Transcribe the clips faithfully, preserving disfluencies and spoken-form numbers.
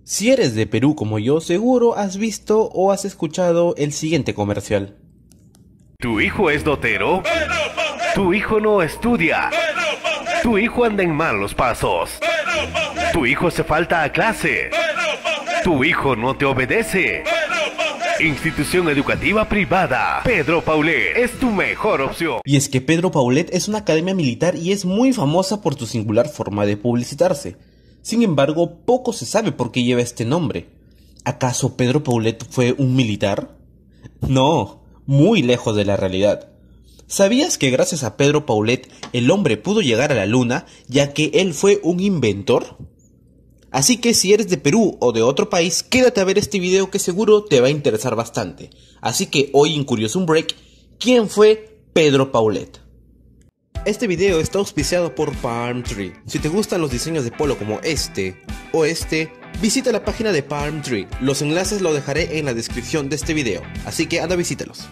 Si eres de Perú como yo, seguro has visto o has escuchado el siguiente comercial. ¿Tu hijo es dotero? ¿Tu hijo no estudia? ¿Tu hijo anda en malos pasos? ¿Tu hijo se falta a clase? ¿Tu hijo no te obedece? Institución educativa privada Pedro Paulet es tu mejor opción. Y es que Pedro Paulet es una academia militar y es muy famosa por su singular forma de publicitarse. Sin embargo, poco se sabe por qué lleva este nombre. ¿Acaso Pedro Paulet fue un militar? No, muy lejos de la realidad. ¿Sabías que gracias a Pedro Paulet el hombre pudo llegar a la luna, ya que él fue un inventor? Así que si eres de Perú o de otro país, quédate a ver este video que seguro te va a interesar bastante. Así que hoy en Curiosum Break, ¿quién fue Pedro Paulet? Este video está auspiciado por Palm Tree. Si te gustan los diseños de polo como este o este, visita la página de Palm Tree. Los enlaces los dejaré en la descripción de este video, así que anda a visítalos.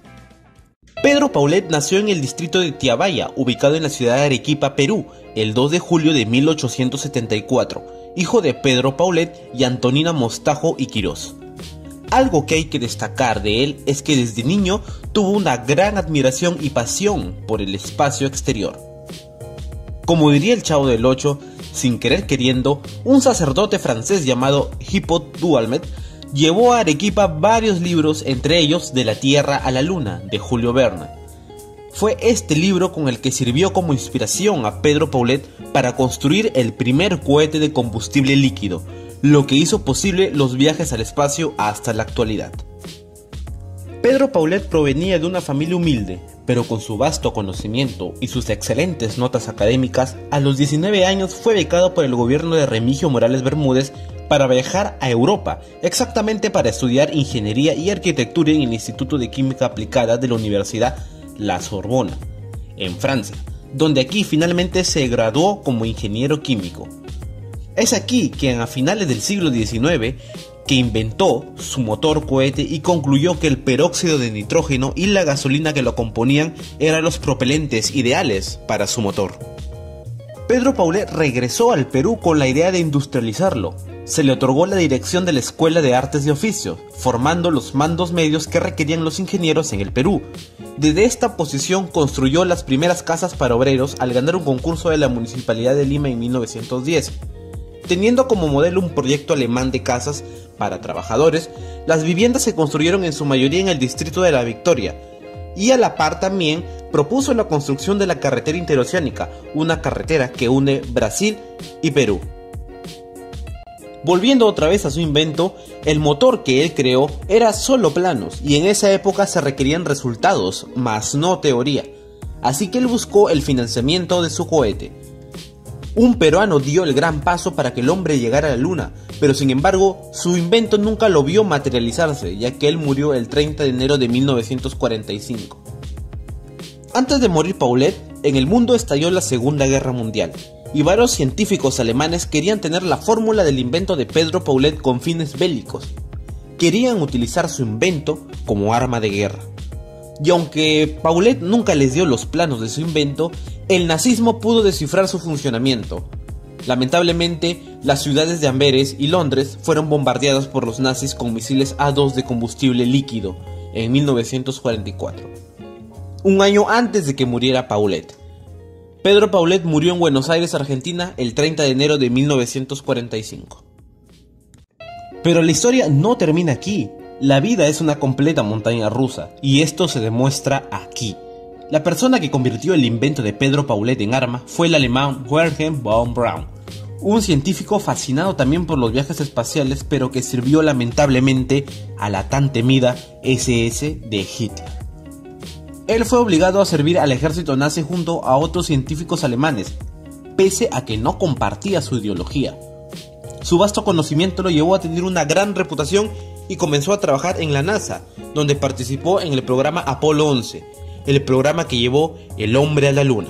Pedro Paulet nació en el distrito de Tiabaya, ubicado en la ciudad de Arequipa, Perú, el dos de julio de mil ochocientos setenta y cuatro, hijo de Pedro Paulet y Antonina Mostajo y Quirós. Algo que hay que destacar de él es que desde niño tuvo una gran admiración y pasión por el espacio exterior. Como diría el Chavo del Ocho, sin querer queriendo, un sacerdote francés llamado Hippolyte Duhalmet llevó a Arequipa varios libros, entre ellos De la Tierra a la Luna, de Julio Verne. Fue este libro con el que sirvió como inspiración a Pedro Paulet para construir el primer cohete de combustible líquido, lo que hizo posible los viajes al espacio hasta la actualidad. Pedro Paulet provenía de una familia humilde, pero con su vasto conocimiento y sus excelentes notas académicas, a los diecinueve años fue becado por el gobierno de Remigio Morales Bermúdez para viajar a Europa, exactamente para estudiar ingeniería y arquitectura en el Instituto de Química Aplicada de la Universidad La Sorbona, en Francia, donde aquí finalmente se graduó como ingeniero químico. Es aquí que a finales del siglo diecinueve que inventó su motor cohete y concluyó que el peróxido de nitrógeno y la gasolina que lo componían eran los propelentes ideales para su motor. Pedro Paulet regresó al Perú con la idea de industrializarlo. Se le otorgó la dirección de la Escuela de Artes y Oficios, formando los mandos medios que requerían los ingenieros en el Perú. Desde esta posición construyó las primeras casas para obreros al ganar un concurso de la Municipalidad de Lima en mil novecientos diez. Teniendo como modelo un proyecto alemán de casas para trabajadores, las viviendas se construyeron en su mayoría en el distrito de La Victoria, y a la par también propuso la construcción de la carretera interoceánica, una carretera que une Brasil y Perú. Volviendo otra vez a su invento, el motor que él creó era solo planos y en esa época se requerían resultados, más no teoría. Así que él buscó el financiamiento de su cohete. Un peruano dio el gran paso para que el hombre llegara a la luna, pero sin embargo su invento nunca lo vio materializarse, ya que él murió el treinta de enero de mil novecientos cuarenta y cinco. Antes de morir Paulet, en el mundo estalló la Segunda Guerra Mundial, y varios científicos alemanes querían tener la fórmula del invento de Pedro Paulet con fines bélicos. Querían utilizar su invento como arma de guerra. Y aunque Paulet nunca les dio los planos de su invento, el nazismo pudo descifrar su funcionamiento. Lamentablemente, las ciudades de Amberes y Londres fueron bombardeadas por los nazis con misiles A dos de combustible líquido en mil novecientos cuarenta y cuatro, un año antes de que muriera Paulet. Pedro Paulet murió en Buenos Aires, Argentina, el treinta de enero de mil novecientos cuarenta y cinco. Pero la historia no termina aquí. La vida es una completa montaña rusa, y esto se demuestra aquí. La persona que convirtió el invento de Pedro Paulet en arma fue el alemán Wilhelm von Braun, un científico fascinado también por los viajes espaciales, pero que sirvió lamentablemente a la tan temida ese ese de Hitler. Él fue obligado a servir al ejército nazi junto a otros científicos alemanes, pese a que no compartía su ideología. Su vasto conocimiento lo llevó a tener una gran reputación y comenzó a trabajar en la NASA, donde participó en el programa Apolo once, el programa que llevó el hombre a la luna.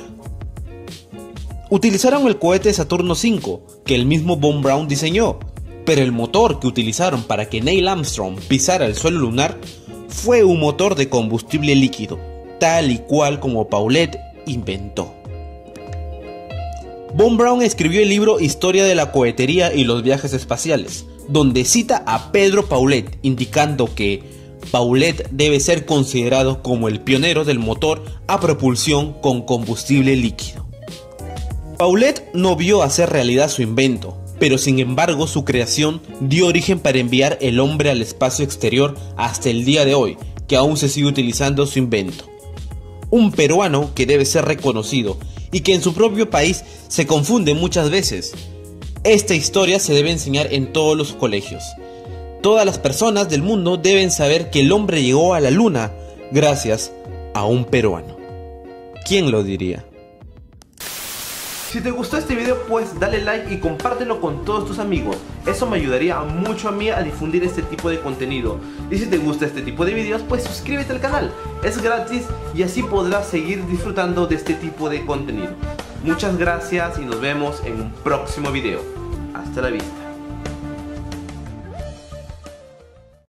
Utilizaron el cohete Saturno cinco, que el mismo von Braun diseñó, pero el motor que utilizaron para que Neil Armstrong pisara el suelo lunar fue un motor de combustible líquido, tal y cual como Paulet inventó. Von Braun escribió el libro Historia de la cohetería y los viajes espaciales, donde cita a Pedro Paulet, indicando que Paulet debe ser considerado como el pionero del motor a propulsión con combustible líquido. Paulet no vio hacer realidad su invento, pero sin embargo su creación dio origen para enviar el hombre al espacio exterior hasta el día de hoy, que aún se sigue utilizando su invento. Un peruano que debe ser reconocido y que en su propio país se confunde muchas veces. Esta historia se debe enseñar en todos los colegios. Todas las personas del mundo deben saber que el hombre llegó a la luna gracias a un peruano. ¿Quién lo diría? Si te gustó este video, pues dale like y compártelo con todos tus amigos. Eso me ayudaría mucho a mí a difundir este tipo de contenido. Y si te gusta este tipo de videos, pues suscríbete al canal. Es gratis y así podrás seguir disfrutando de este tipo de contenido. Muchas gracias y nos vemos en un próximo video. Hasta la vista.